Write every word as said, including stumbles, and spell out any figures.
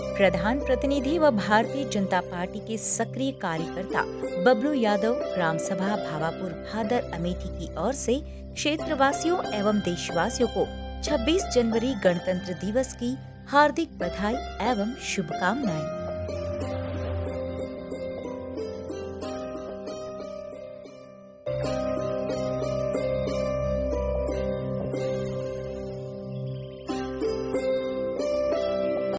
प्रधान प्रतिनिधि व भारतीय जनता पार्टी के सक्रिय कार्यकर्ता बबलू यादव ग्राम सभा भावापुर भादर अमेठी की ओर से क्षेत्रवासियों एवं देशवासियों को छब्बीस जनवरी गणतंत्र दिवस की हार्दिक बधाई एवं शुभकामनाएं।